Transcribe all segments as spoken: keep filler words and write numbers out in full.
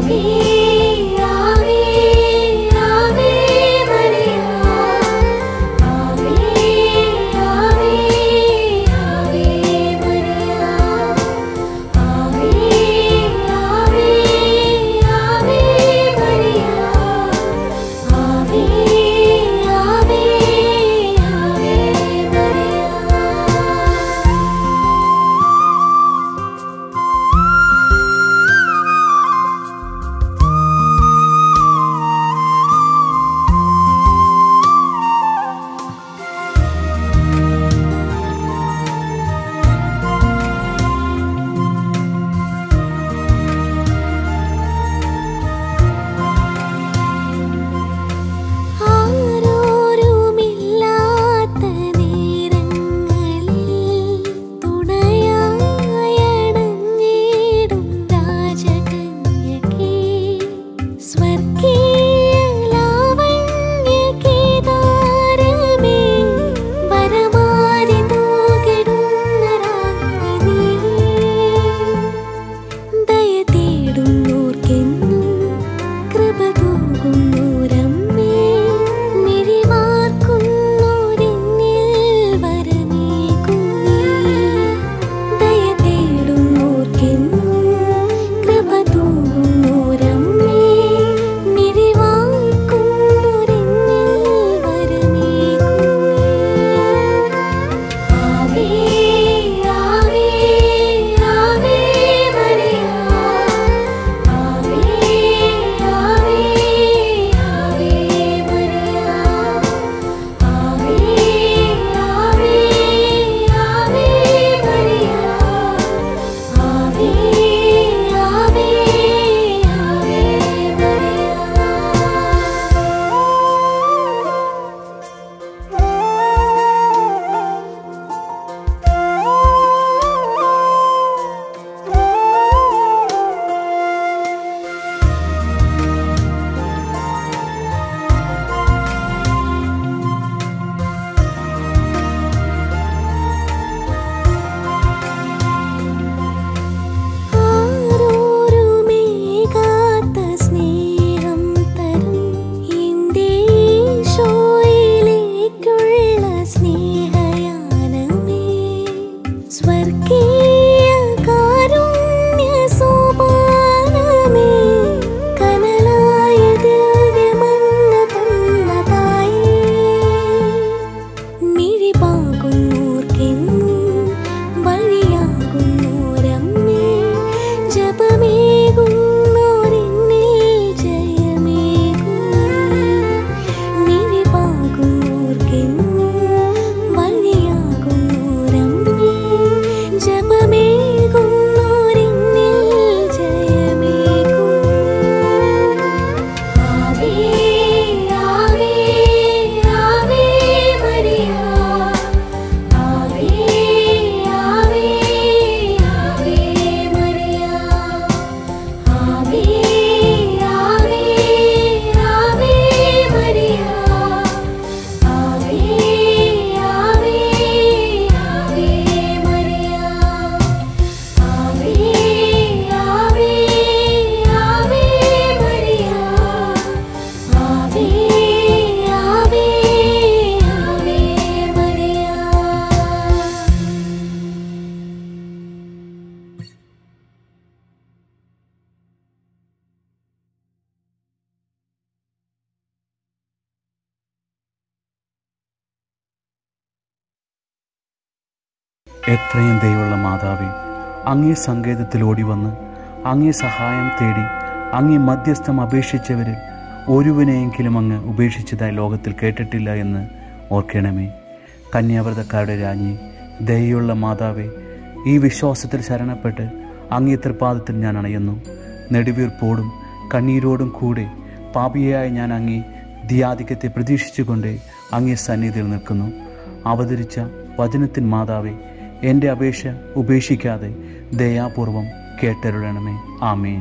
എത്രയും ദയുള്ള മാതാവേ, അങ്ങേ സങ്കേതത്തിൽ ഓടി വന്ന് അങ്ങേ സഹായം തേടി അങ്ങേ മധ്യസ്ഥം അപേക്ഷിച്ചവരിൽ ഒരുവനെയെങ്കിലും അങ്ങ് ഉപേക്ഷിച്ചതായി ലോകത്തിൽ കേട്ടിട്ടില്ല എന്ന് ഓർക്കണമേ. കന്യാവ്രതക്കാരുടെ രാജ്ഞി, ദയുള്ള മാതാവേ, ഈ വിശ്വാസത്തിൽ ശരണപ്പെട്ട് അങ്ങേ തൃപ്പാദത്തിൽ ഞാൻ അണയുന്നു. നെടുവീർപ്പോടും കണ്ണീരോടും കൂടെ പാപിയായ ഞാൻ അങ്ങേ ധിയാധിക്യത്തെ പ്രതീക്ഷിച്ചുകൊണ്ട് അങ്ങേ സന്നിധിയിൽ നിൽക്കുന്നു. അവതരിച്ച വചനത്തിൻ മാതാവേ, എൻ്റെ അപേക്ഷ ഉപേക്ഷിക്കാതെ ദയാപൂർവം കേട്ടരുളണമേ. ആമേൻ.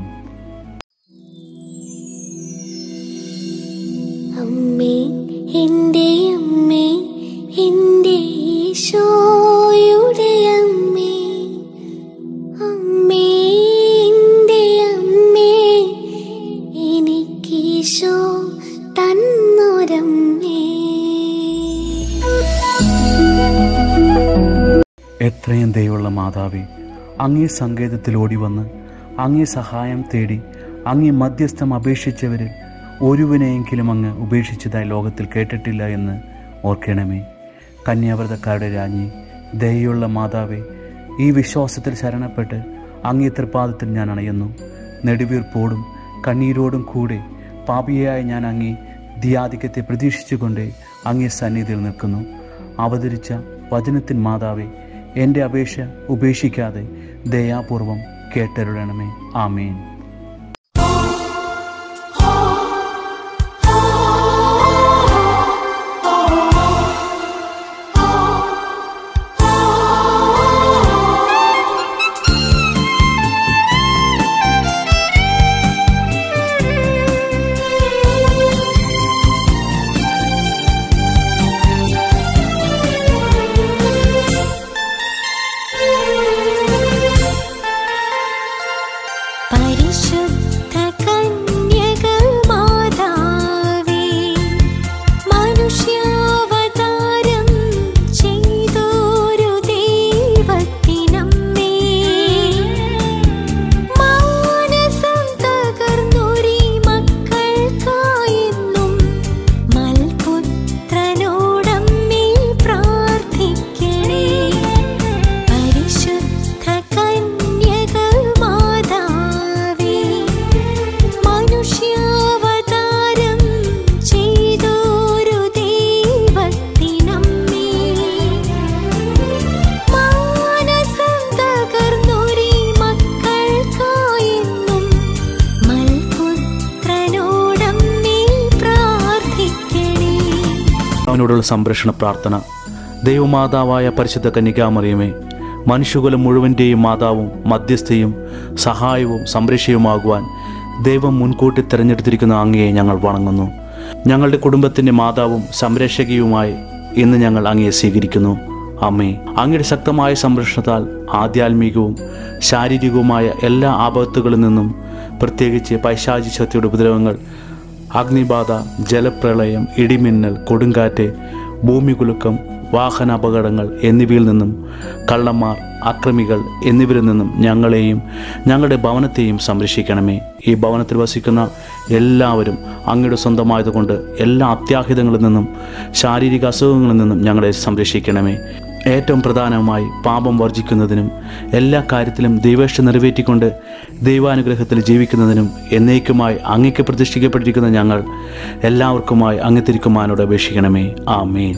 അമ്മേ, എൻ്റെ അമ്മേ, എൻ്റെ ഈശോയുടെ അമ്മേ, അമ്മേ എൻ്റെ അമ്മേ, എത്രയും ദയുള്ള മാതാവേ, അങ്ങേ സങ്കേതത്തിൽ ഓടി വന്ന് അങ്ങേ സഹായം തേടി അങ്ങേ മധ്യസ്ഥം അപേക്ഷിച്ചവരിൽ ഒരുവനെയെങ്കിലും അങ്ങ് ഉപേക്ഷിച്ചതായി ലോകത്തിൽ കേട്ടിട്ടില്ല എന്ന് ഓർക്കണമേ. കന്യാവ്രതക്കാരുടെ രാജ്ഞി, ദയുള്ള മാതാവേ, ഈ വിശ്വാസത്തിൽ ശരണപ്പെട്ട് അങ്ങേ തൃപ്പാദത്തിൽ ഞാൻ അണയുന്നു. നെടുവീർപ്പോടും കണ്ണീരോടും കൂടെ പാപിയായ ഞാൻ അങ്ങേ ധിയാധിക്യത്തെ പ്രതീക്ഷിച്ചുകൊണ്ട് അങ്ങേ സന്നിധിയിൽ നിൽക്കുന്നു. അവതരിച്ച വചനത്തിൻ മാതാവേ, എൻ്റെ അപേക്ഷ ഉപേക്ഷിക്കാതെ ദയാപൂർവം കേട്ടരുളണമേ. ആമേൻ. പരിശുദ്ധ കന്യക മാതാവേ, മനുഷ്യാവതാരം ചെയ്തൊരു ദൈവത്തിനമ്മേ, മാനസം തകർന്നൊരീ മക്കൾക്കായെന്നും മൽപുത്രനോടമ്മേ പ്രാർത്ഥിക്കണേ. പരിശുദ്ധ കന്യക മനുഷ്യാവതാരം ചെയ്തൊരു ദൈവത്തിനമ്മേ, മാനസം തകർന്നൊരീ മക്കൾക്കായെന്നും മൽപുത്രനോടമ്മേ പ്രാർത്ഥിക്കണേ. അവനോടുള്ള സംരക്ഷണ പ്രാർത്ഥന. ദൈവമാതാവായ പരിശുദ്ധ കന്യകാമറിയമേ, മനുഷ്യകുലം മുഴുവൻ്റെയും മാതാവും മധ്യസ്ഥയും സഹായവും സംരക്ഷയുമാകുവാൻ ദൈവം മുൻകൂട്ടി തിരഞ്ഞെടുത്തിരിക്കുന്ന അങ്ങയെ ഞങ്ങൾ വണങ്ങുന്നു. ഞങ്ങളുടെ കുടുംബത്തിൻ്റെ മാതാവും സംരക്ഷകയുമായി ഇന്ന് ഞങ്ങൾ അങ്ങയെ സ്വീകരിക്കുന്നു. അമ്മേ, അങ്ങയുടെ ശക്തമായ സംരക്ഷണത്താൽ ആധ്യാത്മികവും ശാരീരികവുമായ എല്ലാ ആപത്തുകളിൽ നിന്നും, പ്രത്യേകിച്ച് പൈശാചിക ശക്തിയുടെ ഉപദ്രവങ്ങൾ, അഗ്നിബാധ, ജലപ്രളയം, ഇടിമിന്നൽ, കൊടുങ്കാറ്റ്, ഭൂമികുലുക്കം, വാഹനാപകടങ്ങൾ എന്നിവയിൽ നിന്നും, കള്ളന്മാർ, അക്രമികൾ എന്നിവരിൽ നിന്നും ഞങ്ങളെയും ഞങ്ങളുടെ ഭവനത്തെയും സംരക്ഷിക്കണമേ. ഈ ഭവനത്തിൽ വസിക്കുന്ന എല്ലാവരും അങ്ങയുടെ സ്വന്തമായതുകൊണ്ട് എല്ലാ അത്യാഹിതങ്ങളിൽ നിന്നും ശാരീരിക അസുഖങ്ങളിൽ നിന്നും ഞങ്ങളെ സംരക്ഷിക്കണമേ. ഏറ്റവും പ്രധാനമായി പാപം വർജിക്കുന്നതിനും എല്ലാ കാര്യത്തിലും ദൈവേഷ്ട നിറവേറ്റിക്കൊണ്ട് ദൈവാനുഗ്രഹത്തിൽ ജീവിക്കുന്നതിനും എന്നേക്കുമായി അങ്ങേക്ക് പ്രതിഷ്ഠിക്കപ്പെട്ടിരിക്കുന്ന ഞങ്ങൾ എല്ലാവർക്കുമായി അങ്ങ് തിരുക്കുമാരനോട് അപേക്ഷിക്കണമേ. ആമേൻ.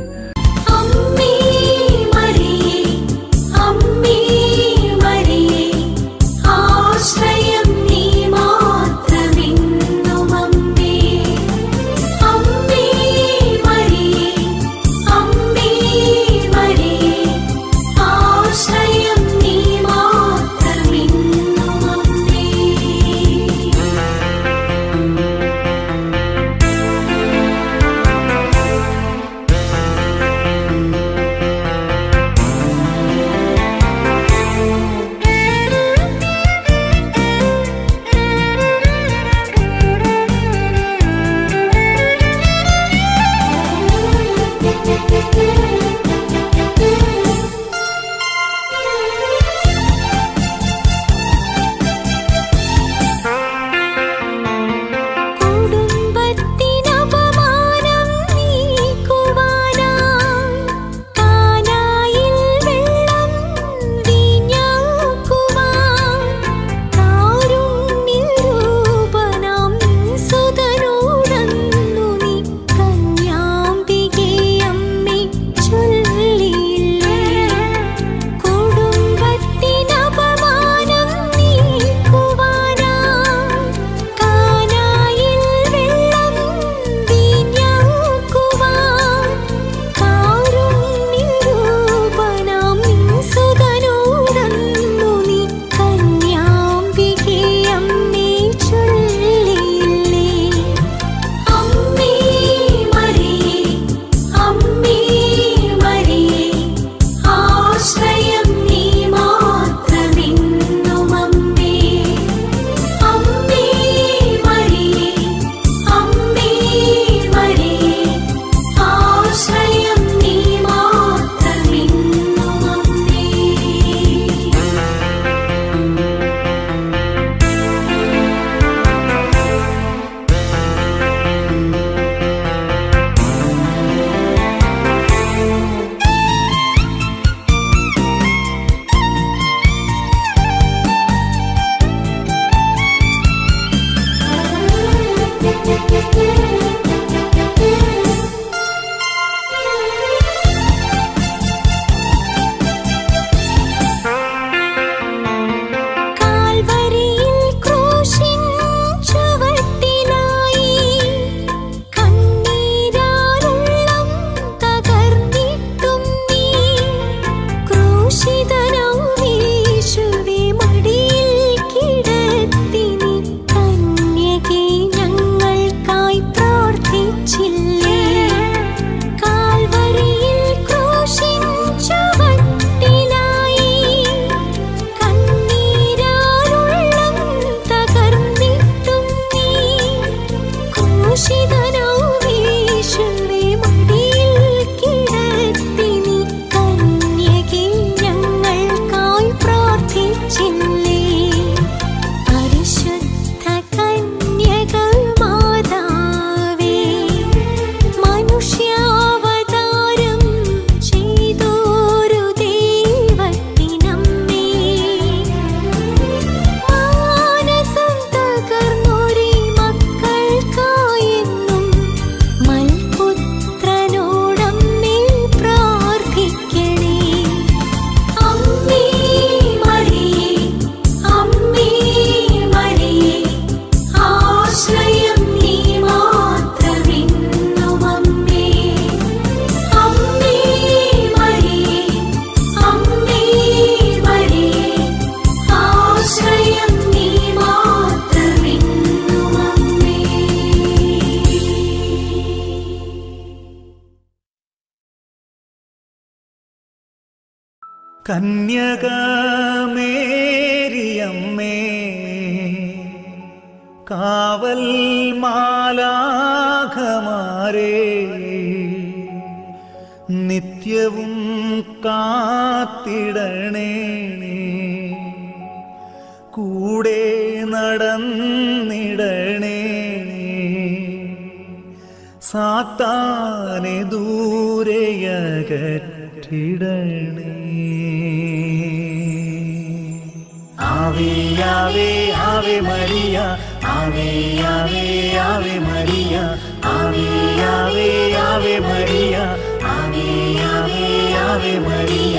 കന്യകമേരിയമ്മേ കാവൽ മാലാഖമാരേ നിത്യവും കാത്തിടണേ കൂടെ നടന്നിടണേ സാത്താനെ ദൂരെയകറ്റിടണേ. ആവേ ആവേ ആവേ മരിയ ആവേ ആവേ ആവേ മരിയ ആവേ ആവേ ആവേ മരിയ ആവേ ആവേ ആവേ മരിയ.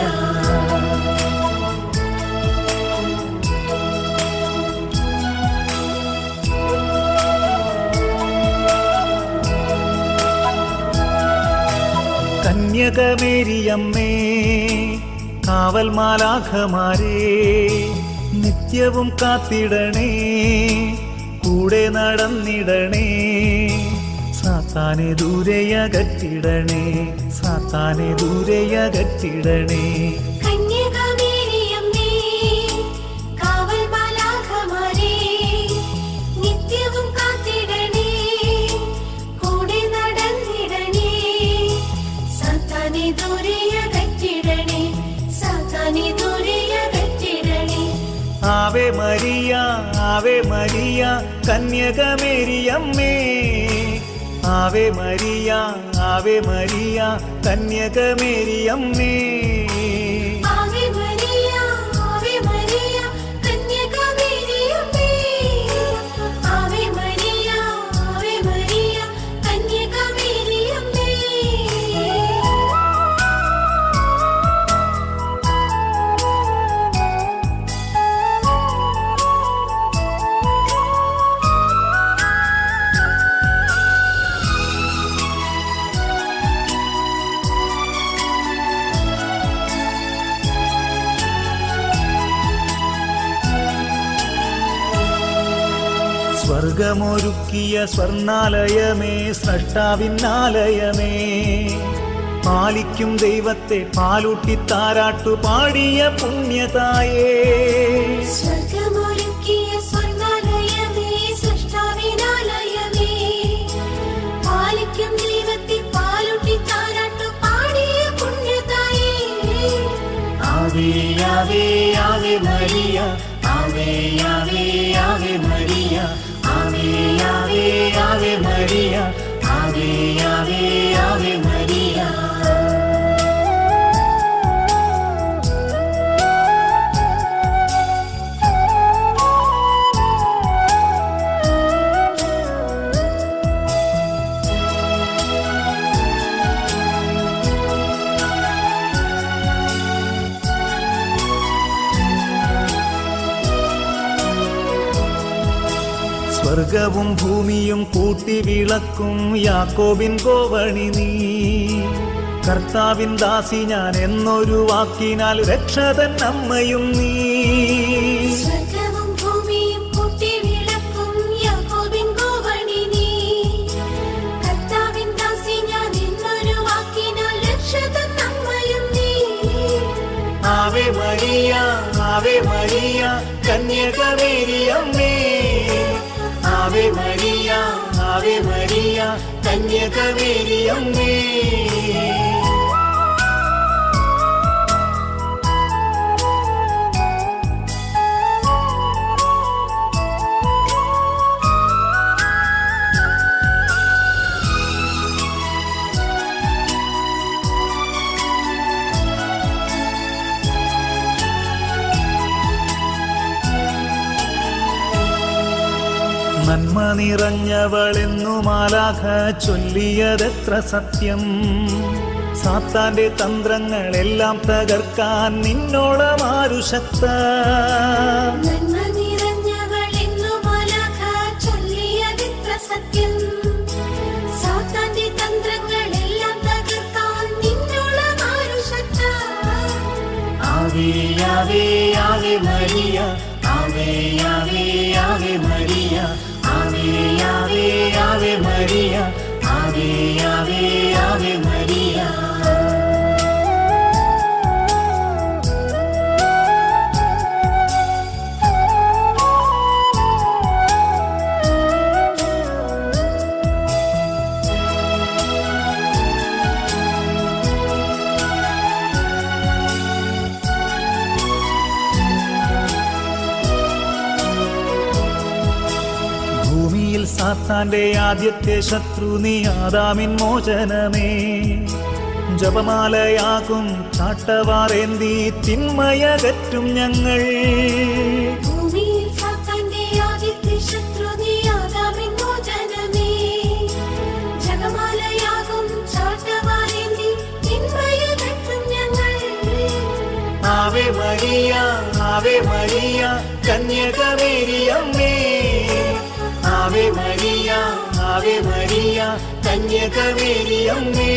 കന്യകമേരിയമ്മേ കാവൽ മാലാഖമാരേ നിത്യവും കാത്തിടണേ കൂടെ നടന്നിടണേ സാത്താനെ ദൂരെയകറ്റിടണേ സാത്താനെ ദൂരെയകറ്റിടണേ. കന്യകമേരിയമ്മേ കാവൽ മാലാഖമാരേ നിത്യവും കാത്തിടണേ കൂടെ നടന്നിടണേ സാത്താനെ ദൂരെയകറ്റിടണേ സാത്താനെ ദൂരെയകറ്റിടണേ. ആവേ മരിയ ആവേ മരിയ കന്യകമേരിയമ്മേ ആവേ മരിയ ആവേ മരിയ കന്യകമേരിയമ്മേ. ആവേ മരിയ ആവേ മരിയ കന്യകമേരിയമ്മേ ആവേ മരിയ ആവേ മരിയ കന്യകമേരിയമ്മേ. സ്വർഗമൊരുക്കിയ സ്വർണാലയമേ സ്രഷ്ടാവിന്നാലയമേ പാലിക്കും ദൈവത്തെ പാലൂട്ടി താരാട്ടു പാടിയ പുണ്യതായേ. സ്വർഗമൊരുക്കിയ സ്വർണ്ണാലയമേ സൃഷ്ടാവിനാലയമേ പാലിക്കും ദൈവത്തെ പാലൂട്ടി താരാട്ടു പാടിയ പുണ്യതായേ. ആവേ ആവേ ആവേ മരിയ ആവേ ആവേ ആവേ മരിയ ആവേ ആവേ ആവേ മരിയ ആവേ ആവേ ആവേ മരിയ. സ്വർഗവും ഭൂമിയും കൂട്ടി വിളക്കും യാക്കോബിൻ കോവണി നീ കർത്താവിൻ ദാസി ഞാൻ എന്നൊരു വാക്കിനാൽ രക്ഷതൻ അമ്മയും നീ. സ്വർഗവും ഭൂമിയും കൂട്ടി വിളക്കും യാക്കോബിൻ കോവണി നീ കർത്താവിൻ ദാസി ഞാൻ എന്നൊരു വാക്കിനാൽ രക്ഷതൻ അമ്മയും നീ. ആവേ മരിയ ആവേ മരിയ കന്യകമേരിയമ്മേ ആവേ മരിയ ആവേ മരിയ കന്യകമേരിയമ്മേ. നന്മ നിറഞ്ഞവളെന്നു മാലാഖ ചൊല്ലിയതെത്ര സത്യം സാത്താന്റെ തന്ത്രങ്ങളെല്ലാം തകർക്കാൻ നിന്നോളമാരു ശക്ത. നന്മ നിറഞ്ഞവളെന്നു മാലാഖ ചൊല്ലിയതെത്ര സത്യം സാത്താന്റെ തന്ത്രങ്ങളെല്ലാം തകർക്കാൻ നിന്നോളമാരു ശക്ത. ആവേ ആവേ ആവേ മരിയ ആവേ ആവേ ആവേ മരിയ ആവേ ആവേ ആവേ മരിയ ആവേ ആവേ ആവേ മരിയ. സാത്താന്റെ ആദ്യത്തെ ശത്രു നീ ആദാമിൻ മോചനമേ. ജപമാലയാകും ചാട്ടവാറേന്തി തിന്മയകറ്റും ഞങ്ങൾ. ഭൂമിയിൽ സാത്താന്റെ ആദ്യത്തെ ശത്രു നീ ആദാമിൻ മോചനമേ. ജപമാലയാകും ചാട്ടവാറേന്തി തിന്മയകറ്റും ഞങ്ങൾ. ആവേ മരിയ ആവേ മരിയ കന്യകമേരിയമ്മേ. ആവേ മരിയ ആവേ മരിയ കന്യകമേരിയമ്മേ.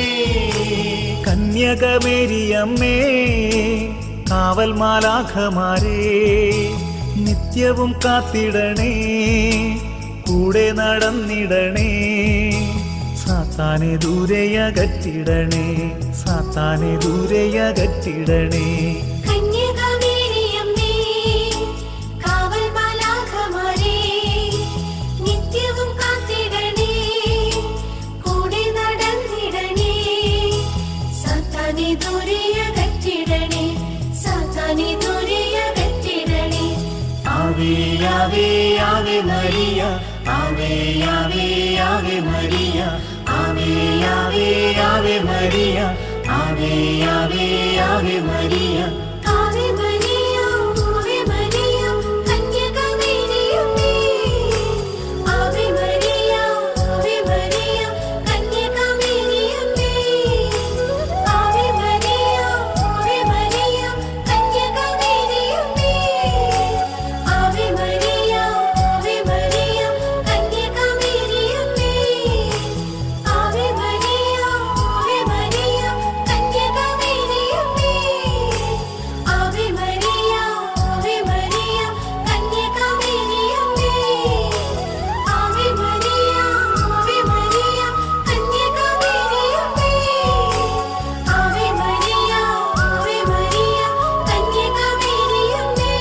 കന്യകമേരിയമ്മേ കാവൽ മാലാഖമാരേ നിത്യവും കാത്തിടണേ, കൂടെ നടന്നിടണേ. സാത്താനെ ദൂരെയകറ്റിടണേ, സാത്താനെ ദൂരെയകറ്റിടണേ. കന്യകമേരിയമ്മേ കാവൽ മാലാഖമാരേ നിത്യവും കാത്തിടണേ, കൂടെ നടന്നിടണേ. സാത്താനെ ദൂരെയകറ്റിടണേ, സാത്താനെ ദൂരെയകറ്റിടണേ. ആവേ ആവേ ആവേ മരിയ ആവേ ആവേ ആവേ മരിയ ആവേ ആവേ ആവേ മരിയ ആവേ ആവേ ആവേ മരിയ. ആവേ മരിയ ആവേ മരിയ കന്യകമേരിയമ്മേ. ആവേ മരിയ ആവേ മരിയ കന്യകമേരിയമ്മേ. ആവേ മരിയ ആവേ മരിയ കന്യകമേരിയമ്മേ. ആവേ മരിയ ആവേ മരിയ കന്യകമേരിയമ്മേ. ആവേ മരിയ ആവേ മരിയ കന്യകമേരിയമ്മേ. ആവേ മരിയ ആവേ മരിയ കന്യകമേരിയമ്മേ. ആവേ മരിയ ആവേ മരിയ കന്യകമേരിയമ്മേ. ആവേ മരിയ ആവേ മരിയ കന്യകമേരിയമ്മേ.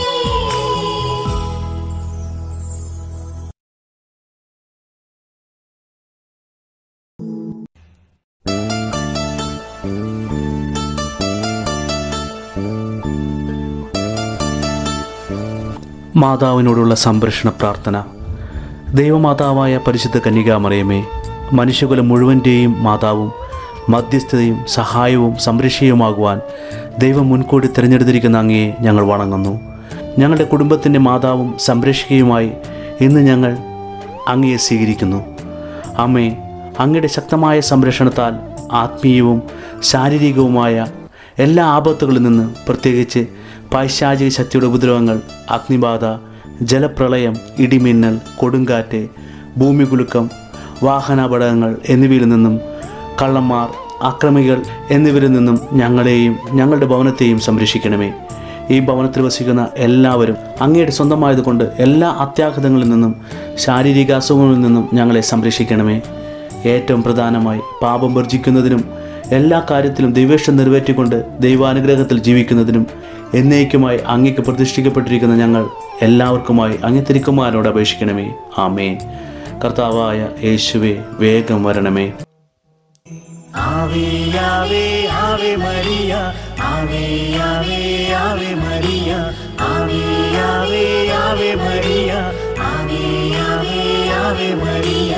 മാതാവിനോടുള്ള സംരക്ഷണ പ്രാർത്ഥന. ദൈവമാതാവായ പരിശുദ്ധ കന്യകാമറിയമേ, മനുഷ്യകുലം മുഴുവൻ്റെയും മാതാവും മധ്യസ്ഥതയും സഹായവും സംരക്ഷയുമാകുവാൻ ദൈവം മുൻകൂട്ടി തിരഞ്ഞെടുത്തിരിക്കുന്ന അങ്ങയെ ഞങ്ങൾ വണങ്ങുന്നു. ഞങ്ങളുടെ കുടുംബത്തിൻ്റെ മാതാവും സംരക്ഷകയുമായി ഇന്ന് ഞങ്ങൾ അങ്ങയെ സ്വീകരിക്കുന്നു. അമ്മേ, അങ്ങയുടെ ശക്തമായ സംരക്ഷണത്താൽ ആത്മീയവും ശാരീരികവുമായ എല്ലാ ആപത്തുകളിൽ നിന്ന്, പ്രത്യേകിച്ച് പൈശാചിക ശക്തിയുടെ ഉപദ്രവങ്ങൾ, അഗ്നിബാധ, ജലപ്രളയം, ഇടിമിന്നൽ, കൊടുങ്കാറ്റ്, ഭൂമികുലുക്കം, വാഹനാപകടങ്ങൾ എന്നിവയിൽ നിന്നും, കള്ളന്മാർ, അക്രമികൾ എന്നിവരിൽ നിന്നും ഞങ്ങളെയും ഞങ്ങളുടെ ഭവനത്തെയും സംരക്ഷിക്കണമേ. ഈ ഭവനത്തിൽ വസിക്കുന്ന എല്ലാവരും അങ്ങയുടെ സ്വന്തമായതുകൊണ്ട് എല്ലാ അത്യാഘാതങ്ങളിൽ നിന്നും ശാരീരിക അസുഖങ്ങളിൽ നിന്നും ഞങ്ങളെ സംരക്ഷിക്കണമേ. ഏറ്റവും പ്രധാനമായി പാപം വർജിക്കുന്നതിനും എല്ലാ കാര്യത്തിലും ദൈവേഷ്ടം നിറവേറ്റിക്കൊണ്ട് ദൈവാനുഗ്രഹത്തിൽ ജീവിക്കുന്നതിനും എന്നേക്കുമായി അങ്ങേക്ക് പ്രതിഷ്ഠിക്കപ്പെട്ടിരിക്കുന്ന ഞങ്ങൾ എല്ലാവർക്കുമായി അങ്ങേ തിരുക്കുമാരനോട് അപേക്ഷിക്കണമേ. ആമേൻ. കർത്താവായ യേശുവേ, വേഗം വരണമേ. ആവേ ആവേ ആവേ മരിയ ആവേ ആവേ ആവേ മരിയ ആവേ ആവേ ആവേ മരിയ ആവേ ആവേ ആവേ മരിയ.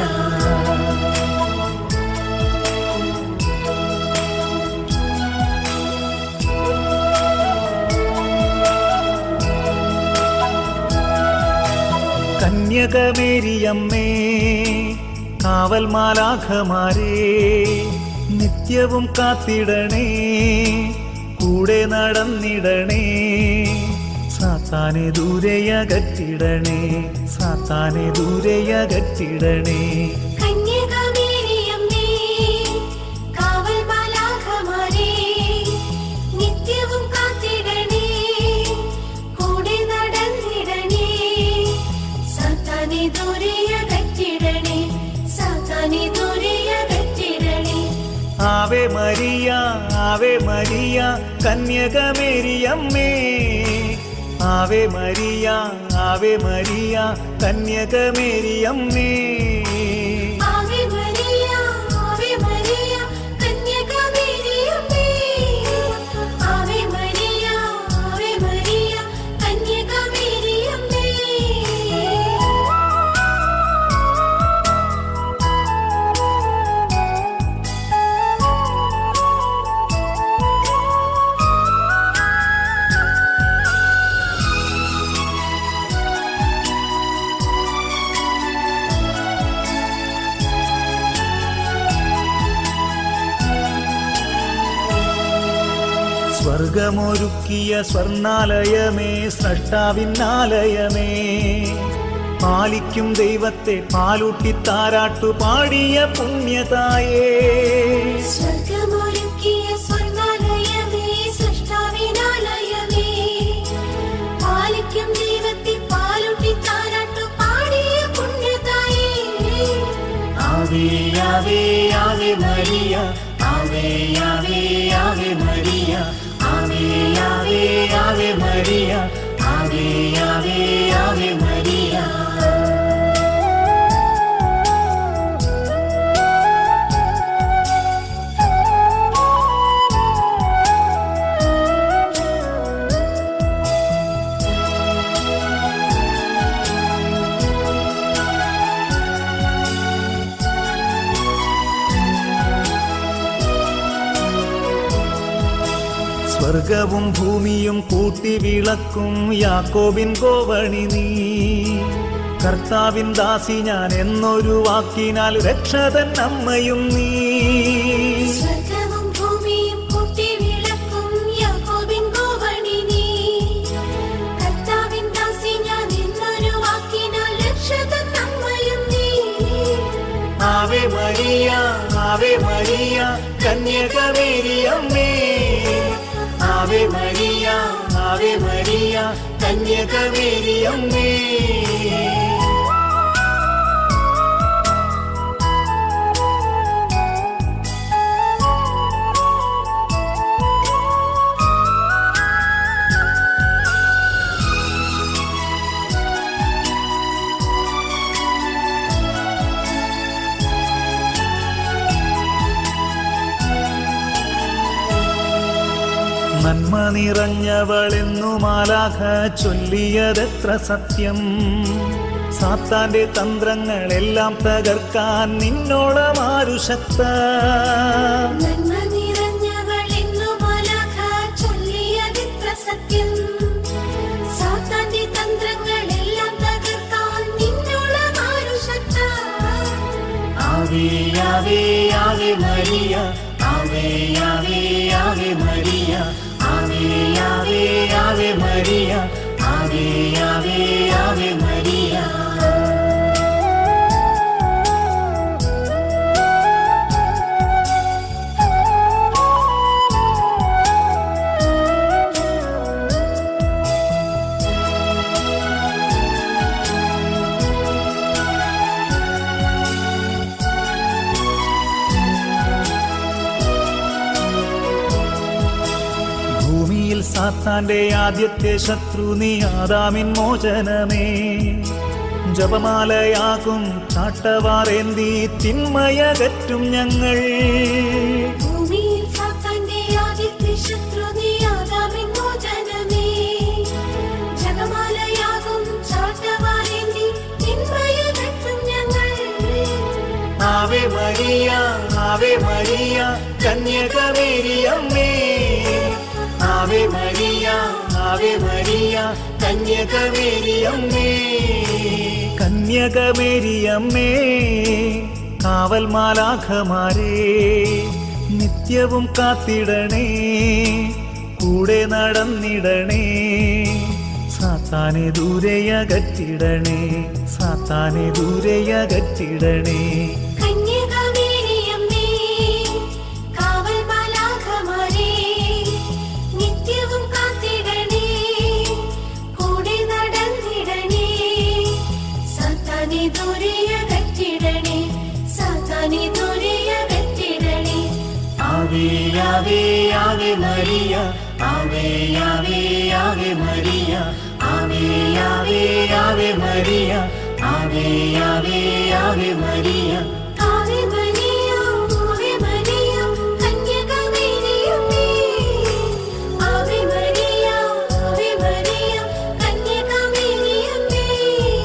കന്യകമേരിയമ്മേ കാവൽ മാലാഖമാരേ നിത്യവും കാത്തിടണേ, കൂടെ നടന്നിടണേ. സാത്താനെ ദൂരെയകറ്റിടണേ, സാത്താനെ ദൂരെയകറ്റിടണേ. കന്യകമേരിയമ്മേ കാവൽ മാലാഖമാരേ നിത്യവും കാത്തിടണേ, കൂടെ നടന്നിടണേ. സാത്താനെ ദൂരെയകറ്റിടണേ, സാത്താനെ ദൂരെയകറ്റിടണേ. ആവേ മരിയ ആവേ മരിയ കന്യകമേരിയമ്മേ. ആവേ മരിയ ആവേ മരിയ കന്യകമേരിയമ്മേ. ആവേ മരിയ ആവേ മരിയ കന്യകമേരിയമ്മേ. ആവേ മരിയ ആവേ മരിയ കന്യകമേരിയമ്മേ. സ്വർഗമൊരുക്കിയ സ്വർണാലയമേ, സ്രഷ്ടാവിന്നാലയമേ, പാലിക്കും ദൈവത്തെ പാലൂട്ടി താരാട്ടു പാടിയ പുണ്യതായേ. സ്വർഗമൊരുക്കിയ സ്വർഗാലയമേ, സൃഷ്ടാവിനാലയമേ, പാലിക്കും ദൈവത്തെ പാലൂട്ടി താരാട്ടു പാടിയ പുണ്യതായേ. ആവേ ആവേ ആവേ മരിയ, ആവേ ആവേ ആവേ മരിയ, ആവേ ആവേ ആവേ മരിയ, ആവേ ആവേ ആവേ മരിയ. സ്വർഗവും ഭൂമിയും കൂട്ടി വിളക്കും യാക്കോബിൻ കോവണി നീ. കർത്താവിൻ ദാസി ഞാൻ എന്നൊരു വാക്കിനാൽ രക്ഷതൻ അമ്മയും നീ. സ്വർഗവും ഭൂമിയും കൂട്ടി വിളക്കും യാക്കോബിൻ കോവണി നീ. കർത്താവിൻ ദാസി ഞാൻ എന്നൊരു വാക്കിനാൽ രക്ഷതൻ അമ്മയും നീ. ആവേ മരിയ, ആവേ മരിയ, കന്യകമേരിയമ്മേ. ആവേ മരിയ, ആവേ മരിയ, കന്യകമേരിയമ്മേ. നന്മ നിറഞ്ഞവളെന്നു മാലാഖ ചൊല്ലിയതെത്ര സത്യം. സാത്താന്റെ തന്ത്രങ്ങളെല്ലാം തകർക്കാൻ നിന്നോളമാരു ശക്ത. നന്മ നിറഞ്ഞവളെന്നു മാലാഖ ചൊല്ലിയതെത്ര സത്യം. സാത്താന്റെ തന്ത്രങ്ങളെല്ലാം തകർക്കാൻ നിന്നോളമാരു ശക്ത. ആവേ ആവേ ആവേ മരിയ, ആവേ ആവേ ആവേ മരിയ, ആവേ ആവേ ആവേ മരിയ, ആവേ ആവേ ആവേ മരിയ. ഭൂമിയിൽ സാത്താന്റെ ആദ്യത്തെ ശത്രു നീ, ആദാമിൻ മോചനമേ. ജപമാലയാകും ചാട്ടവാറേന്തി തിന്മയകറ്റും ഞങ്ങൾ. ഭൂമിയിൽ സാത്താന്റെ ആദ്യത്തെ ശത്രു നീ, ആദാമിൻ മോചനമേ. ജപമാലയാകും ചാട്ടവാറേന്തി തിന്മയകറ്റും ഞങ്ങൾ. ആവേ മരിയ, ആവേ മരിയ, കന്യകമേരിയമ്മേ. ആവേ മരിയ, ആവേ മരിയ, കന്യകമേരിയമ്മേ. കന്യകമേരിയമ്മേ, കാവൽ മാലാഖമാരേ, നിത്യവും കാത്തിടണേ, കൂടെ നടന്നിടണേ. സാത്താനെ ദൂരെയകറ്റിടണേ, സാത്താനെ ദൂരെയകറ്റിടണേ. കന്യകമേരിയമ്മേ, കാവൽ മാലാഖമാരേ, നിത്യവും കാത്തിടണേ, കൂടെ നടന്നിടണേ. സാത്താനെ ദൂരെയകറ്റിടണേ, സാത്താനെ ദൂരെയകറ്റിടണേ. ആവേ ആവേ ആവേ മരിയ, ആവേ ആവേ ആവേ മരിയ, ആവേ ആവേ ആവേ മരിയ, ആവേ ആവേ ആവേ മരിയ. ആവേ മരിയ, ആവേ മരിയ, കന്യകമേരിയമ്മേ. ആവേ മരിയ, ആവേ മരിയ, കന്യകമേരിയമ്മേ.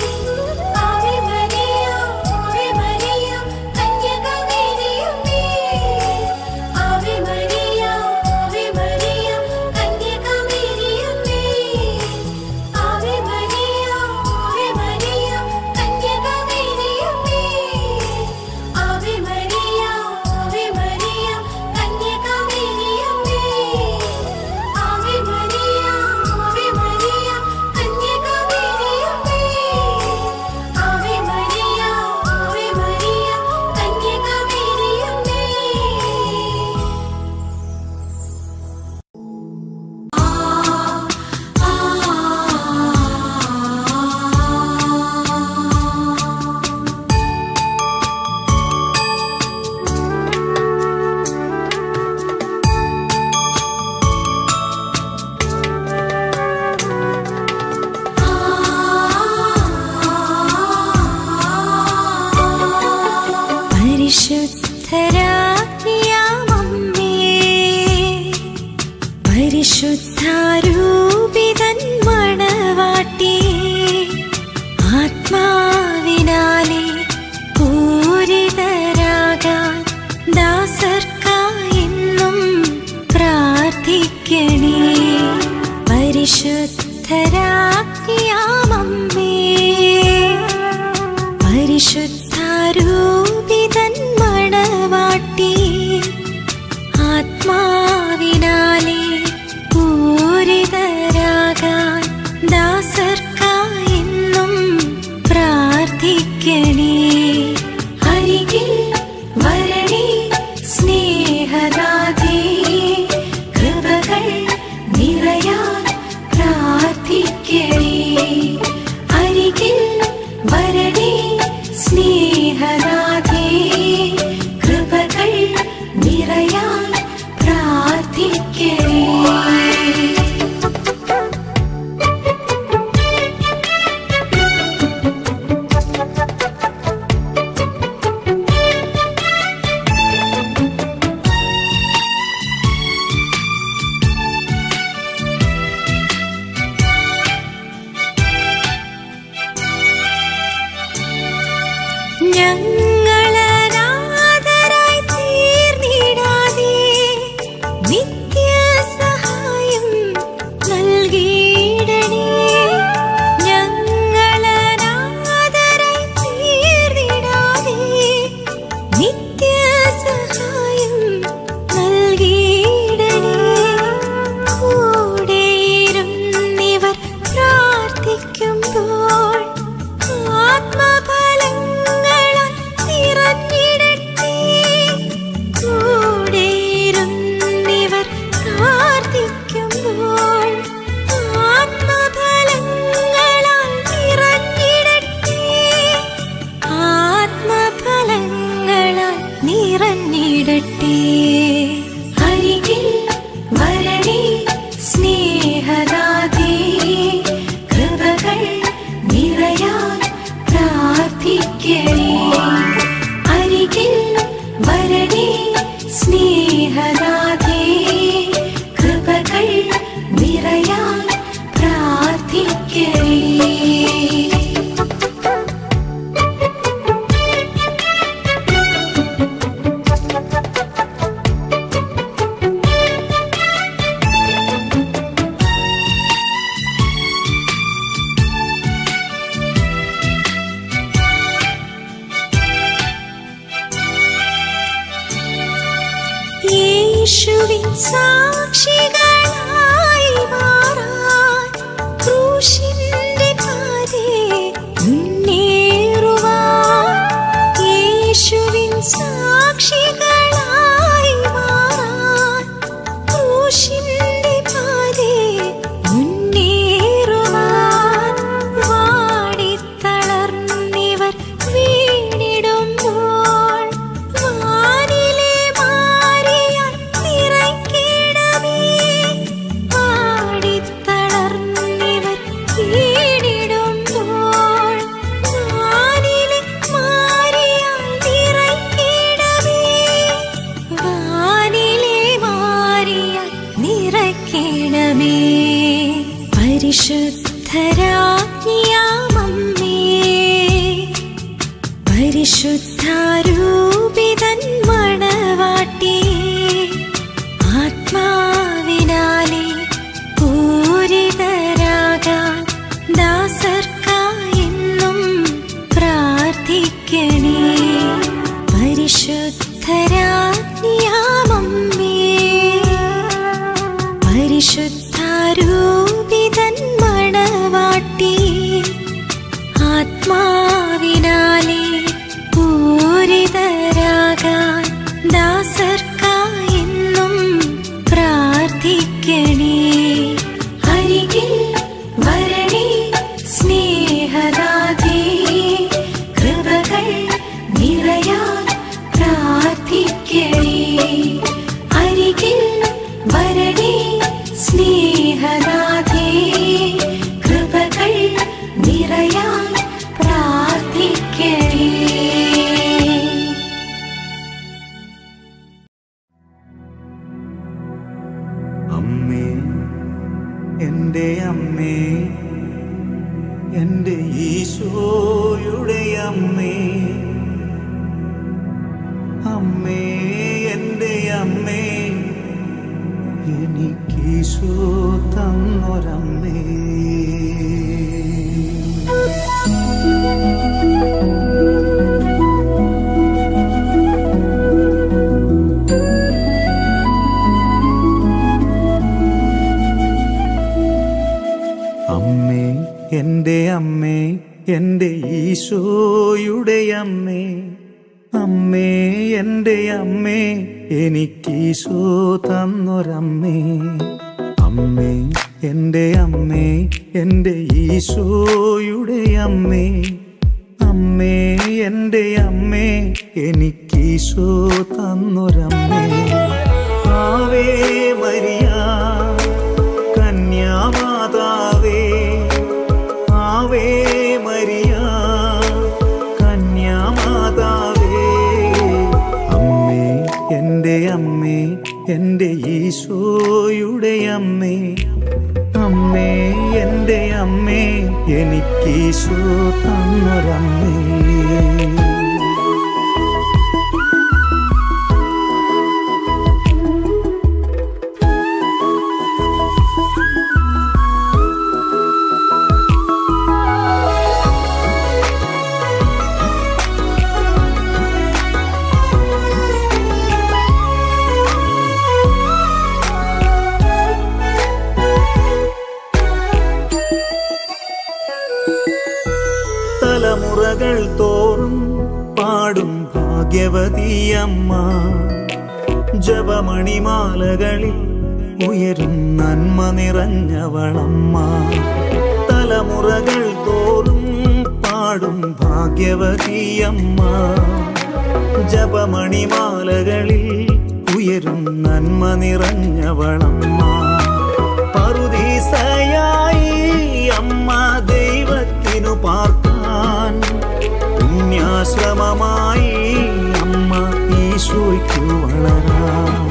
ആവേ മരിയ, ആവേ മരിയ, കന്യകമേരിയമ്മേ. ആവേ മരിയ, ആവേ മരിയ, കന്യകമേരിയമ്മേ. ആവേ മരിയ, ആവേ മരിയ, കന്യകമേരിയമ്മേ. പരിശുദ്ധരാജ്ഞിയാമമ്മേ, പരിശുദ്ധാരൂപിതൻ മണവാട്ടിയേ, ആത്മാവിനാലെ പൂരിതരാകാൻ ദാസർക്കായെന്നും പ്രാർത്ഥിക്കണേ. പരിശുദ്ധരാജ്ഞിയാമമ്മേ, പരിശുദ്ധാരൂപിതൻ മണവാട്ടിയേ, ആത്മാവിനാലെ പൂരിതരാകാൻ ദാസർക്കായെന്നും പ്രാർത്ഥിക്കണേ. അരികിൽ വരണേ സ്നേഹദാതേ, കൃപകൾ നിറയാൻ പ്രാർത്ഥിക്കണേ. അരികിൽ വരണേ സ്നേഹദാതേ, കൃപകൾ നിറയാൻ പ്രാർത്ഥിക്കണേ. ഞങ്ങളനാഥരായി തീർന്നിടാതെ നിത്യസഹായം നൽകിയിടണേ. ഞങ്ങളനാഥരായി തീർന്നിടാതെ നിത്യസഹായം നൽകിയിടണേ. കൂടെയിരുന്നിവർ പ്രാർത്ഥിക്കുമ്പോൾ ആത്മഫലങ്ങളാൽ നിറഞ്ഞിടട്ടെ. കൂടെയിരുന്നിവർ പ്രാർത്ഥിക്കുമ്പോൾ ആത്മഫലങ്ങളാൽ നിറഞ്ഞിടട്ടെ. ആത്മഫലങ്ങളാൽ നിറഞ്ഞിടട്ടെ. അരികിൽ വരണേ സ്നേഹദാതേ, കൃപകൾ നിറയാൻ പ്രാർത്ഥിക്കണേ. അരികിൽ വരണേ സ്നേഹദാതേ, കൃപകൾ നിറയാൻ പ്രാർത്ഥിക്കണേ. യേശുവിൻ സാക്ഷികളായി മാറാൻ ക്രൂശിന്റെ പാതേ മുന്നേറുവാൻ. യേശുവിൻ സാക്ഷികളായി മാറാൻ ക്രൂശിന്റെ പാതേ മുന്നേറുവാൻ. വാടിത്തളർന്നിവർ വീണിടുമ്പോൾ വാനിലെ മാറിയാൽ നിറയ്ക്കിടമേ. വാടിത്തളർന്നിവർ വീണിടുമ്പോൾ വാനിലെ മാറിയാൽ നിറയ്ക്കിടമേ. വാനിലെ മാറിയാൽ നിറയ്ക്കിടമേ. പരിശുദ്ധരാജ്ഞിയാമമ്മേ, പരിശുദ്ധാരൂപിതൻ മണവാട്ടിയേ, ആത്മാവിനാലെ പൂരിതരാകാൻ ദാസർക്കായെന്നും പ്രാർത്ഥിക്കണേ. പരിശുദ്ധരാജ്ഞിയാമമ്മേ, പരിശുദ്ധാരൂപിതൻ മണവാട്ടിയേ, ആത്മാവിനാലെ പൂരിതരാകാൻ ദാസർക്കായെന്നും പ്രാർത്ഥിക്കണേ. അരികിൽ വരണേ സ്നേഹദാതേ, കൃപകൾ നിറയാൻ പ്രാർത്ഥിക്കണേ. അരികിൽ വരണേ സ്നേഹ എൻ്റെ അമ്മേ, എൻ്റെ ഈശോയുടെ അമ്മേ, അമ്മേ എൻ്റെ അമ്മേ, എനിക്കീശോ തന്നൊരമ്മേ. അമ്മേ എൻ്റെ അമ്മേ, എൻ്റെ ഈശോയുടെ അമ്മേ, അമ്മേ എൻ്റെ അമ്മേ, എനിക്കീശോ തന്നൊരമ്മേ. അമ്മേ എൻ്റെ അമ്മേ, എൻ്റെ ഈശോയുടെ അമ്മേ, അമ്മേ എൻ്റെ അമ്മേ, എനിക്കീശോ തന്നൊരമ്മേ. ആവേ മരിയ കന്യാമാതാവേ, ആവേ മരിയ കന്യാമാതാവേ, അമ്മേ എൻ്റെ അമ്മേ, എൻ്റെ ഈശോയുടെ അമ്മേ, അമ്മേ എൻ്റെ അമ്മേ, എനിക്കീശോ തന്നൊരമ്മേ. തലമുറകൾ തോറും പാടും ഭാഗ്യവതിയമ്മ, ജപമണിമാലകളിൽ ഉയരും നന്മ നിറഞ്ഞവളമ്മ. തലമുറകൾ തോറും പാടും ഭാഗ്യവതിയമ്മ, ജപമണിമാലകളിൽ ഉയരും നന്മ നിറഞ്ഞവളമ്മ. പറുദീസയായി അമ്മ ദൈവത്തിനു പാർക്കാൻ, പുണ്യാശ്രമമായി അമ്മ ഈശോയ്ക്കു വളരാൻ.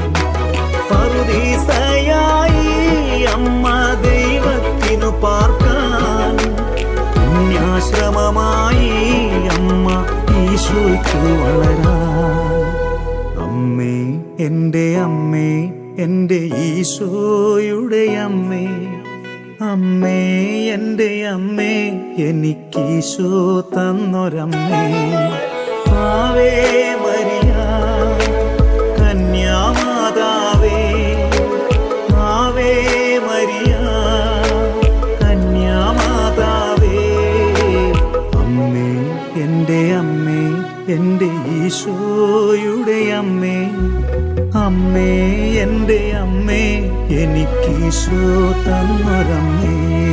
പറുദീസയായി അമ്മ ദൈവത്തിനു പാർക്കാൻ, പുണ്യാശ്രമമായി അമ്മ ഈശോയ്ക്കു വളരാൻ. അമ്മേ എൻ്റെ അമ്മേ, എൻ്റെ ഈശോയുടെ അമ്മേ, അമ്മേ എൻ്റെ അമ്മേ, എനിക്കീശോ തന്നൊരമ്മേ. ആവേ മരിയ കന്യാമാതാവേ, ആവേ മരിയ കന്യാമാതാവേ, അമ്മേ എൻ്റെ അമ്മേ, എൻ്റെ ഈശോയുടെ അമ്മേ, അമ്മേ എൻ്റെ അമ്മേ, എനിക്കീശോ തന്നൊരമ്മേ.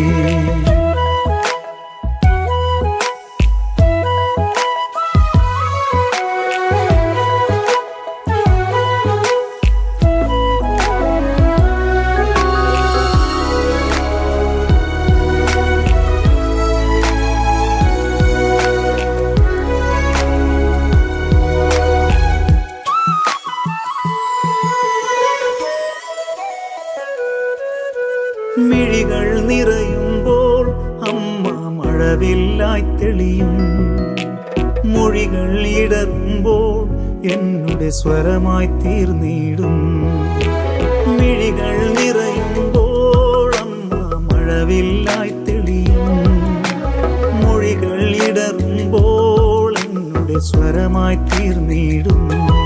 മിഴികൾ നിറയുമ്പോൾ അമ്മ മഴവില്ലായി തെളിയും, മൊഴികൾ ഇടറുമ്പോൾ എന്നുടെ സ്വരമായി തീർന്നിടും. മിഴികൾ നിറയുമ്പോൾ അമ്മ മഴവില്ലായി തെളിയും, മൊഴികൾ ഇടറുമ്പോൾ എന്നുടെ സ്വരമായി തീർന്നിടും.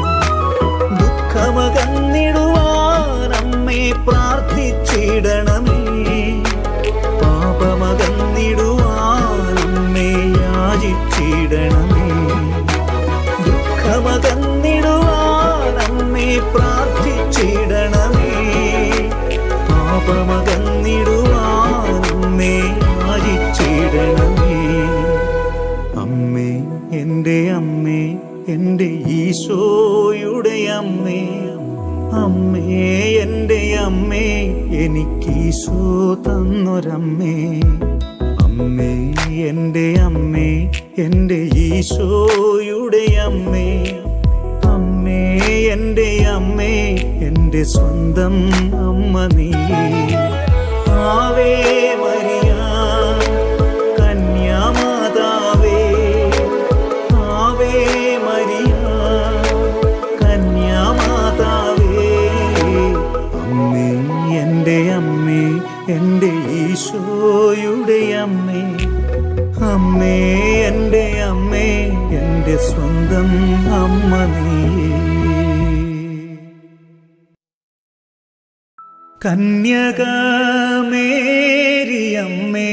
ദുഃഖമകന്നിടുവാൻ അമ്മേ പ്രാർത്ഥിച്ചിടണമേ, പാപമകന്നിടുവാൻ അമ്മേ യാചിച്ചിടണമേ. ദുഃഖമകന്നിടുവാൻ അമ്മേ പ്രാർത്ഥിച്ചിടണമേ, പാപമകന്നിടുവാൻ അമ്മേ യാചിച്ചിടണമേ. അമ്മേ എൻ്റെ അമ്മേ, എൻ്റെ ഈശോയുടെ അമ്മേ, അമ്മേ എൻ്റെ അമ്മേ, എനിക്കീശോ തന്നൊരമ്മേ. അമ്മേ എൻ്റെ അമ്മേ, എൻ്റെ ഈശോയുടെ അമ്മേ, അമ്മേ എൻ്റെ അമ്മേ, എൻ്റെ സ്വന്തം അമ്മ നീ. ആവേ മരിയ കന്യാമാതാവേ ആവേ മരിയ കന്യാമാതാവേ അമ്മേ എൻ്റെ അമ്മേ എൻ്റെ ഈശോയുടെ അമ്മേ അമ്മേ എൻ്റെ അമ്മേ എൻ്റെ സ്വന്തം അമ്മ നീയേ കന്യകമേരിയമ്മേ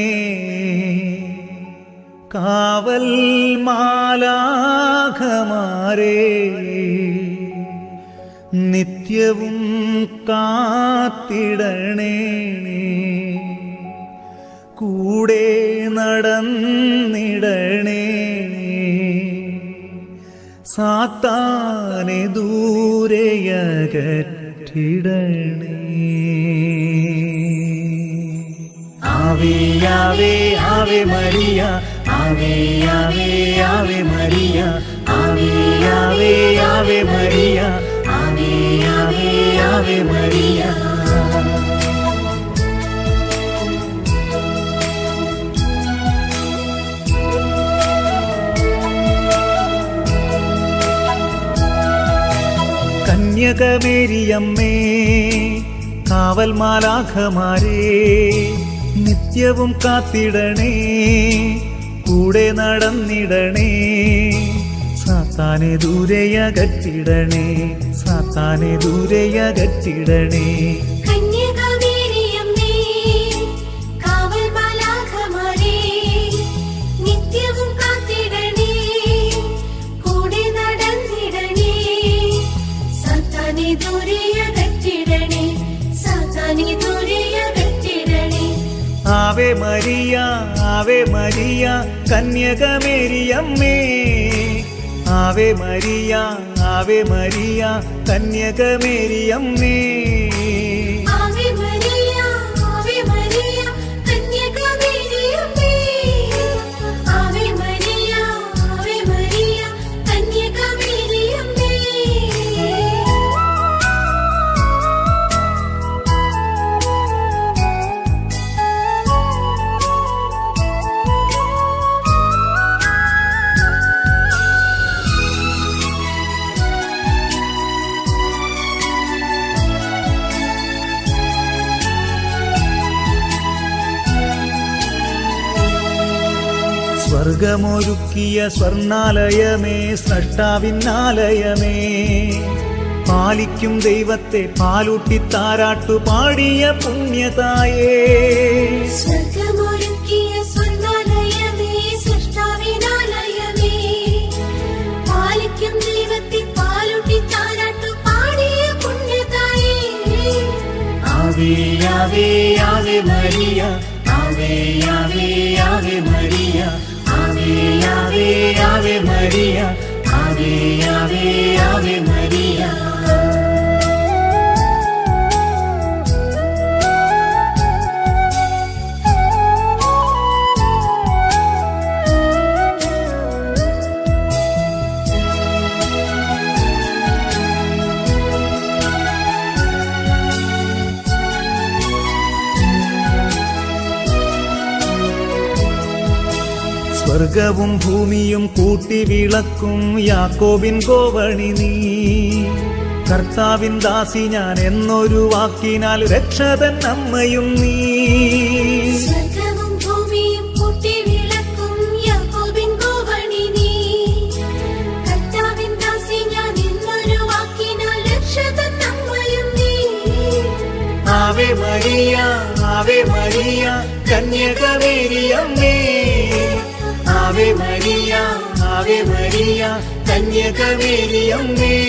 കാവൽ മാലാഖമാരേ നിത്യവും കാത്തിടണേ കൂടെ നടന്നിടണേ സാത്താനെ ദൂരെയകറ്റിടണേ ആവേ ആവേ ആവേ മരിയ ആവേ ആവേ ആവേ മരിയ ആവേ ആവേ ആവേ മരിയ ആവേ ആവേ ആവേ മരിയ കന്യകമേരിയമ്മേ കാവൽ മാലാഖമാരേ നിത്യവും കാത്തിടണേ കൂടെ നടന്നിടണേ സാത്താനെ ദൂരെയകറ്റിടണേ സാത്താനെ ദൂരെയകറ്റിടണേ കന്യകമേരിയമ്മേ കാവൽ മാലാഖമാരേ നിത്യവും കാത്തിടണേ കൂടെ നടന്നിടണേ സാത്താനെ ദൂരെയകറ്റിടണേ സാത്താനെ ദൂരെയകറ്റിടണേ ആവേ മരിയ ആവേ മരിയ കന്യകമേരിയമ്മേ ആവേ മരിയ ആവേ മരിയ കന്യകമേരിയമ്മേ ആവേ മരിയ ആവേ മരിയ കന്യകമേരിയമ്മേ ആവേ മരിയ ആവേ മരിയ കന്യകമേരിയമ്മേ സ്വർഗമൊരുക്കിയ സ്വർണാലയമേ സ്രഷ്ടാവിന്നാലയമേ പാലിക്കും ദൈവത്തെ പാലൂട്ടി താരാട്ടു പാടിയ പുണ്യതായേ സ്വർഗമൊരുക്കിയ സ്വർഗാലയമേ സൃഷ്ടാവിനാലയമേ പാലിക്കും ദൈവത്തെ പാലൂട്ടി താരാട്ടു പാടിയ പുണ്യതായേ ആവേ ആവേ ആവേ മരിയ ആവേ ആവേ ആവേ മരിയ ആവേ ആവേ ആവേ മരിയ ആവേ ആവേ ആവേ മരിയ സ്വർഗവും ഭൂമിയും കൂട്ടി വിളക്കും യാക്കോബിൻ കോവണി നീ കർത്താവിൻ ദാസി ഞാൻ എന്നൊരു വാക്കിനാൽ രക്ഷതൻ അമ്മയും നീ സ്വർഗവും ഭൂമിയും കൂട്ടി വിളക്കും യാക്കോബിൻ കോവണി നീ കർത്താവിൻ ദാസി ഞാൻ എന്നൊരു വാക്കിനാൽ രക്ഷതൻ അമ്മയും നീ ആവേ മരിയ ആവേ മരിയ കന്യകമേരിയമ്മേ ആവേ മരിയ ആവേ മരിയ കന്യകമേരിയമ്മേ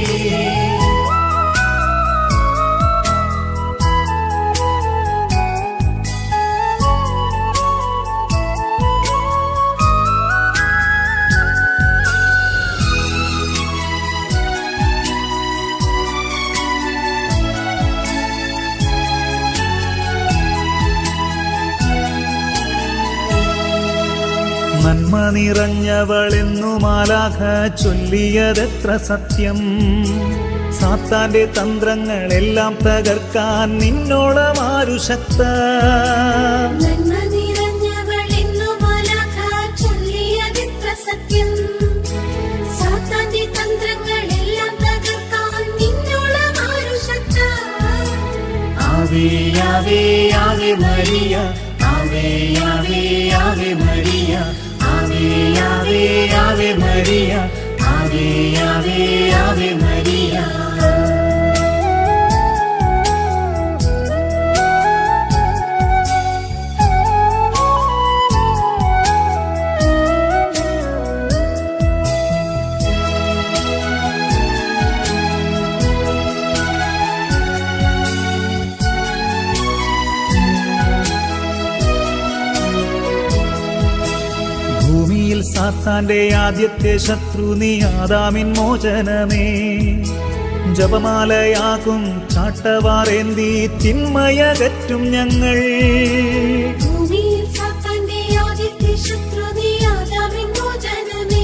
നന്മ നിറഞ്ഞവളെന്നു മാലാഖ ചൊല്ലിയതെത്ര സത്യം സാത്താന്റെ തന്ത്രങ്ങളെല്ലാം തകർക്കാൻ നിന്നോളം ആരു ശക്ത. നന്മ നിറഞ്ഞവളെന്നു മാലാഖ ചൊല്ലിയതിത്ര സത്യം. സാത്താന്റെ തന്ത്രങ്ങളെല്ലാം തകർക്കാൻ നിന്നോളം ആരു ശക്ത. ആവേ ആവേ ആവേ മരിയ, ആവേ ആവേ ആവേ മരിയ, ആവേ ആവേ ആവേ മരിയ, ആവേ ആവേ ആവേ മരിയ. ഭൂമിയിൽ സാത്താന്റെ ആദ്യത്തെ ശത്രു നീ ആദാമിൻ മോചനമേ. ജപമാലയാകും ചാട്ടവാറേന്തി തിന്മയകറ്റും ഞങ്ങൾ. ഭൂമിയിൽ സാത്താന്റെ ആദ്യത്തെ ശത്രു നീ ആദാമിൻ മോചനമേ.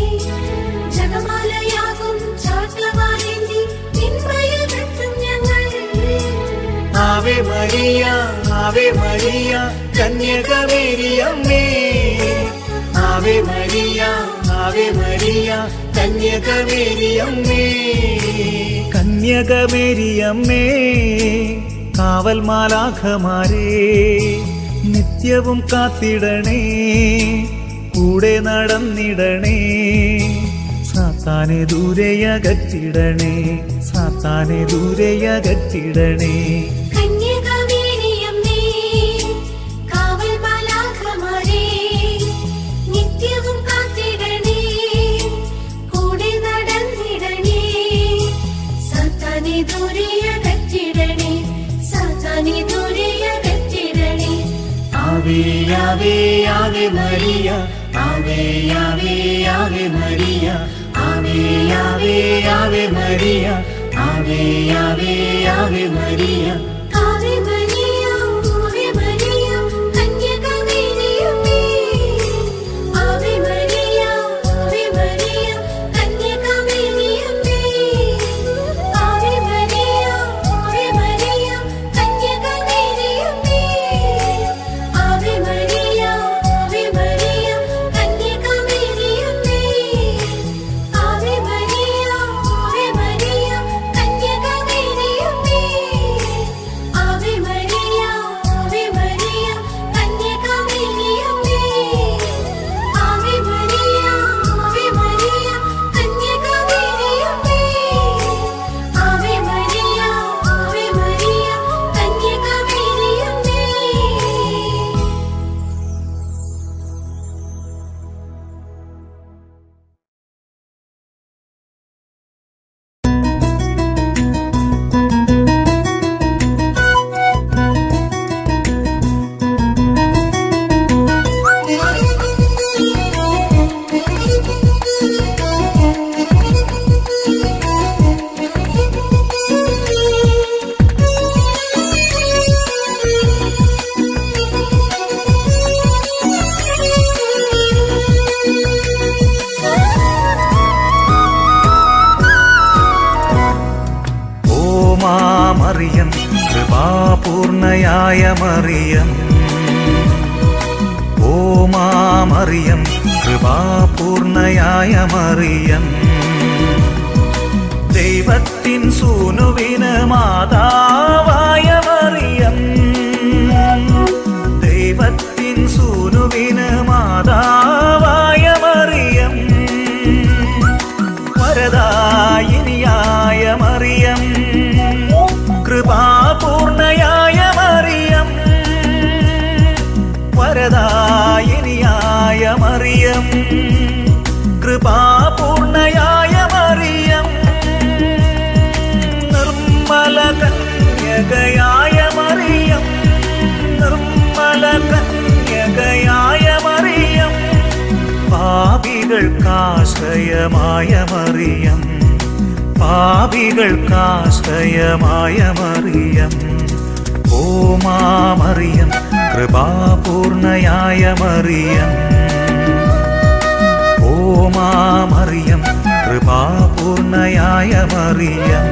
ജപമാലയാകും ചാട്ടവാറേന്തി തിന്മയകറ്റും ഞങ്ങൾ. ആവേ മരിയ, ആവേ മരിയ, കന്യകമേരിയമ്മേ. ആവേ മരിയ, ആവേ മരിയ, കന്യകമേരിയമ്മേ. കന്യകമേരിയമ്മേ, കാവൽ മാലാഖമാരേ നിത്യവും കാത്തിടണേ, കൂടെ നടന്നിടണേ. സാത്താനെ ദൂരെയകറ്റിടണേ, സാത്താനെ ദൂരെയകറ്റിടണേ. കന്യകമേരിയമ്മേ, കാവൽ മാലാഖമാരേ നിത്യവും കാത്തിടണേ, കൂടെ നടന്നിടണേ. സാത്താനെ ദൂരെയകറ്റിടണേ, സാത്താനെ ദൂരെയകറ്റിടണേ. ആവേ ആവേ ആവേ മരിയ, ആവേ ആവേ ആവേ മരിയ, ആവേ ആവേ ആവേ മരിയ, ആവേ ആവേ ആവേ മരിയ. ആവേ മരിയ, ആവേ മരിയ, കന്യകമേരിയമ്മേ. ആവേ മരിയ, ആവേ മരിയ, കന്യകമേരിയമ്മേ. ആവേ മരിയ, ആവേ മരിയ, കന്യകമേരിയമ്മേ. ആവേ മരിയ, ആവേ മരിയ, കന്യകമേരിയമ്മേ. ആവേ മരിയ, ആവേ മരിയ, കന്യകമേരിയമ്മേ. ആവേ മരിയ, ആവേ മരിയ, കന്യകമേരിയമ്മേ. ആവേ മരിയ, ആവേ മരിയ, കന്യകമേരിയമ്മേ. ആവേ മരിയ, ആവേ മരിയ, കന്യകമേരിയമ്മേ. ഓ മാ മറിയം, കൃപാപൂർണയായ മറിയം. ഓ മാ മറിയം, കൃപാപൂർണയായ മറിയം. ദൈവത്തിൻ സൂനുവിന് മാതാവായ മറിയം. ദൈവത്തിൻ സൂനുവിന് മാതാവായ മറിയം. വരദായിനിയായ മറിയം, കൃപാപൂർണയായ മറിയം. വരദായിനിയായ മറിയം, കൃപാപൂർണയായ മറിയം. നിർമ്മല കന്യകയായ മറിയം, നിർമ്മല കന്യകയായ മറിയം. പാപികൾക്കാശ്രയമായ മറിയം, പാപികൾക്കാശ്രയമായ മറിയം. ഓ മാ മറിയം, കൃപാപൂർണയായ മറിയം. ഓ മാ മറിയം, കൃപാപൂർണയായ മറിയം.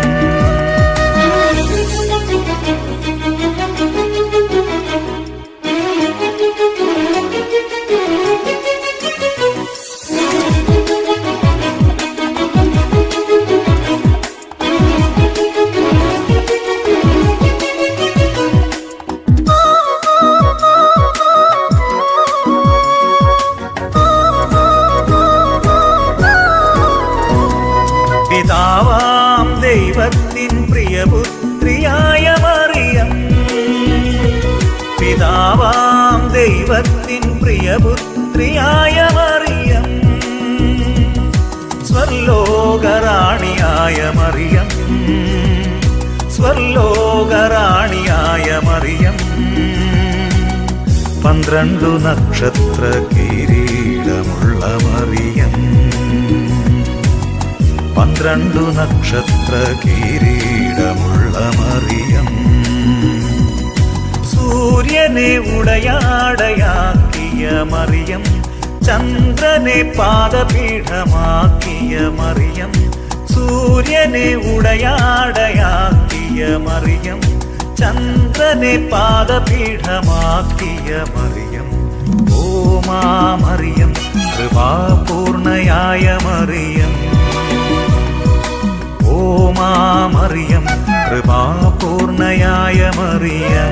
പിതാവാം ദൈവത്തിൻ പ്രിയപുത്രിയായ മറിയം, പിതാവാം ദൈവത്തിൻ പ്രിയപുത്രിയായ മറിയം, സ്വർലോകറാണിയായ മറിയം, സ്വർലോകറാണിയായ മറിയം, പന്ത്രണ്ടു നക്ഷത്ര കിരീടമുള്ള മറിയം, പന്ത്രണ്ടു നക്ഷത്ര കിരീടമുള്ള മറിയം, സൂര്യനെ ഉടയാടയാക്കിയ മറിയം, ചന്ദ്രനെ പാദപീഠമാക്കിയ മറിയം, സൂര്യനെ ഉടയാടയാക്കിയ മറിയം, ചന്ദ്രനെ പാദപീഠമാക്കിയ മറിയം, ഓ മാ മറിയം, കൃപാപൂർണയായ മറിയം, ഓ മാ മറിയം, കൃപാപൂർണയായ മറിയം.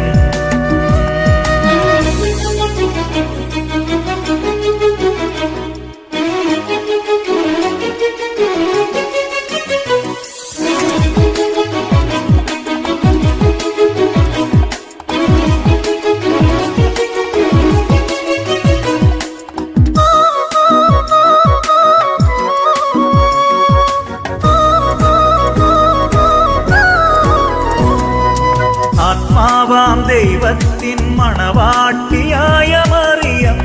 ആത്മാവാം ദൈവത്തിൻ മണവാട്ടിയായ മറിയം,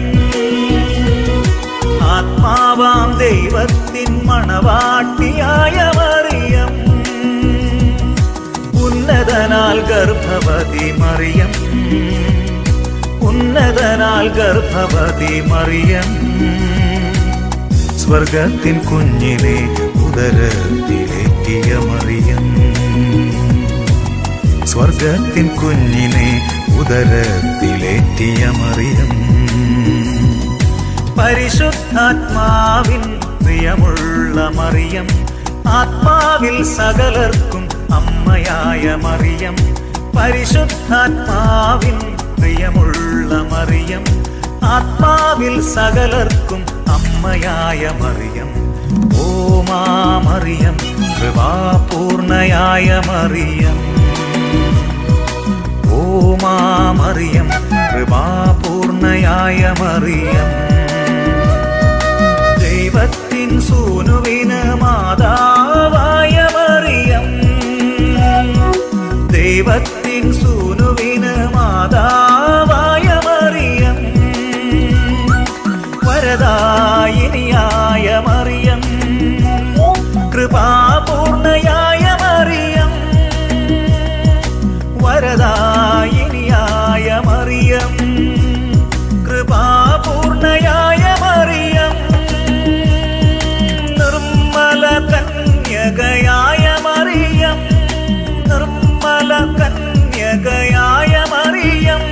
ആത്മാവാം ദൈവത്തിൻ മണവാട്ടിയായ മറിയം, ഉന്നതനാൽ ഗർഭവതി മറിയം, ഉന്നതനാൽ ഗർഭവതി മറിയം, സ്വർഗത്തിൻ കുഞ്ഞിനെ ഉദരത്തിലേറ്റിയ മറിയം, സ്വർഗത്തിൻ കുഞ്ഞിനെ ഉദരത്തിലേറ്റിയ മറിയം, പരിശുദ്ധാത്മാവിൻ പ്രിയമുള്ള മറിയം, ആത്മാവിൽ സകലർക്കും അമ്മയായ മറിയം, പരിശുദ്ധാത്മാവിൻ പ്രിയമുള്ള മറിയം, ആത്മാവിൽ സകലർക്കും അമ്മയായ മറിയം, ഓ മാ മറിയം, കൃപാപൂർണയായ മറിയം, ഓ മാ മറിയം, കൃപാപൂർണയായ മറിയം, ദൈവത്തിൻ സൂനുവിന് മാതാവായ മറിയം, ദൈവത്തിൻ സൂനുവിന് മാതാവായ മറിയം, വരദായിനിയായ മറിയം, കൃപാപൂർണയായ മറിയം, വരദായിനിയായ മറിയം, കൃപാപൂർണയായ മറിയം, നിർമ്മല കന്യകയായ മറിയം, നിർമ്മല കന്യകയായ മറിയം,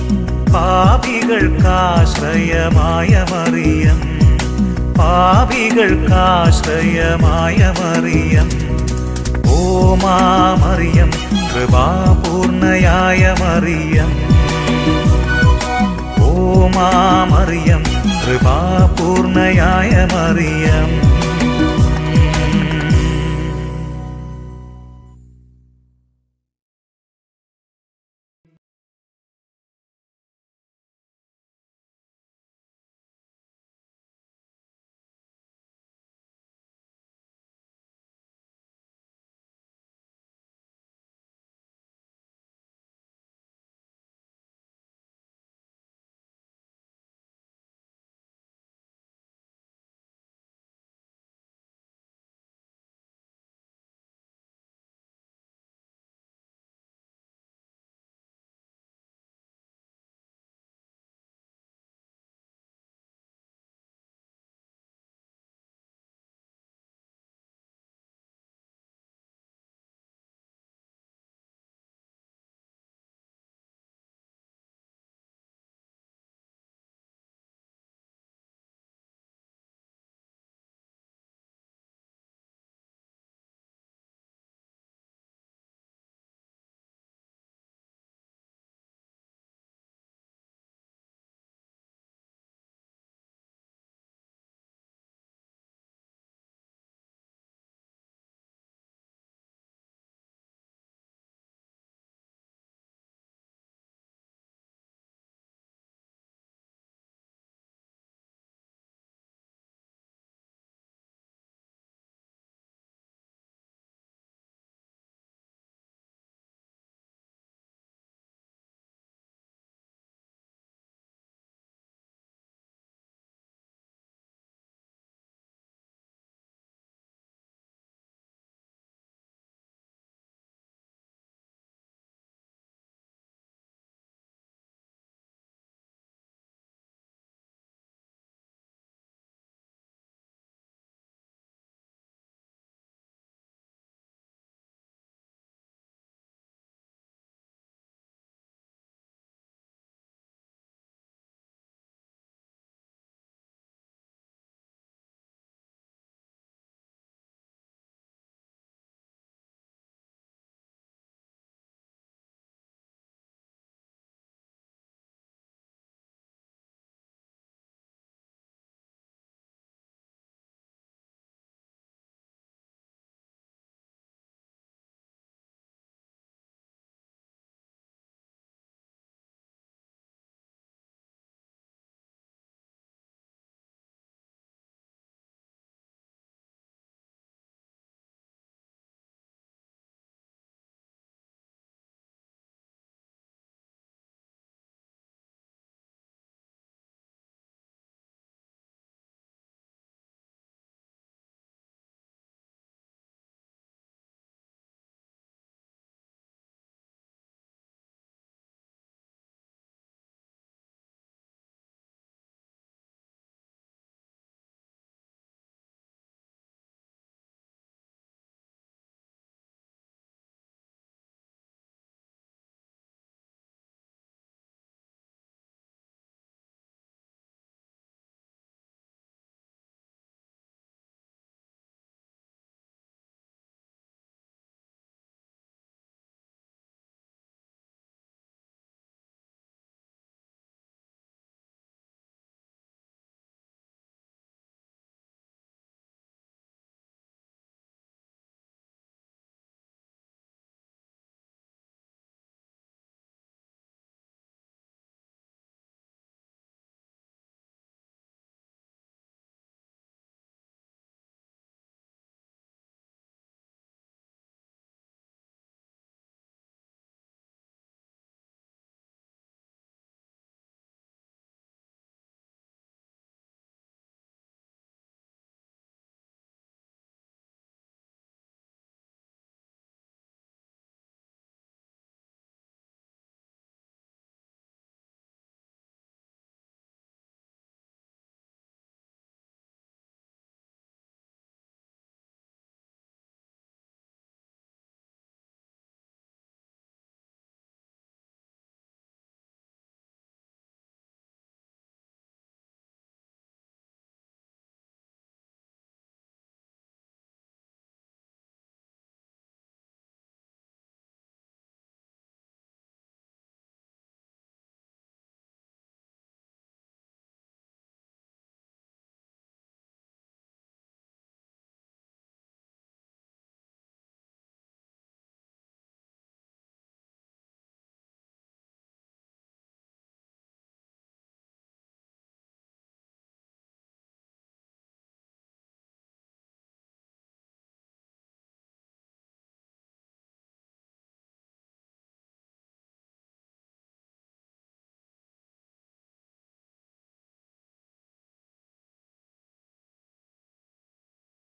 പാപികൾക്കാശ്രയമായ മറിയം, പാപികൾക്കാശ്രയമായ മറിയം, ഓ മാ മറിയം, കൃപാപൂർണയായ മറിയം, ഓ മാ മറിയം, കൃപാപൂർണയായ മറിയം.